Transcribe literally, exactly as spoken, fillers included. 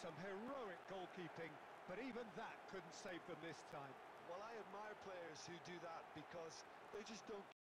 Some heroic goalkeeping, but even that couldn't save them this time. Well, I admire players who do that because they just don't